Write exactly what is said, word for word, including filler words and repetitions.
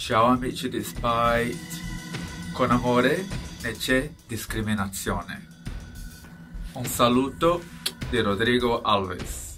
Ciao amici di Spite, con amore ne c'è discriminazione. Un saluto di Rodrigo Alves.